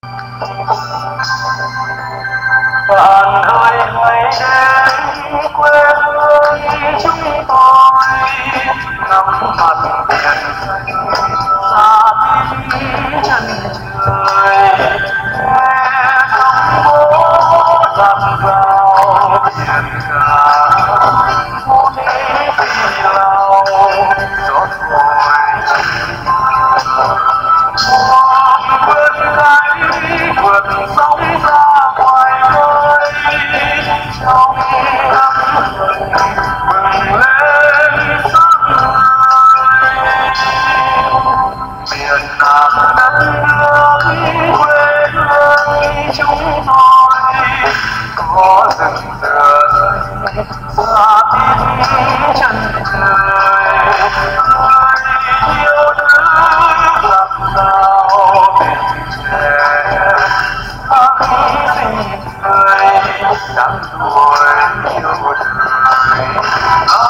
Bạn ơi hãy đến quê hương chúng tôi, ngắm mặt biển xanh xa tím chân trời, nghe sóng vỗ dạt vào biển cả phố đi phi lao gió thổi vươn cánh vượt sóng ra ngoài khơi trong năm bừng lên sáng ngời miền Nam đất nước quê hương chúng tôi có rừng dừa xanh xa tím chân trời người yêu nước làm sao biển trẻ hãy sinh người đắm đuối yêu đời.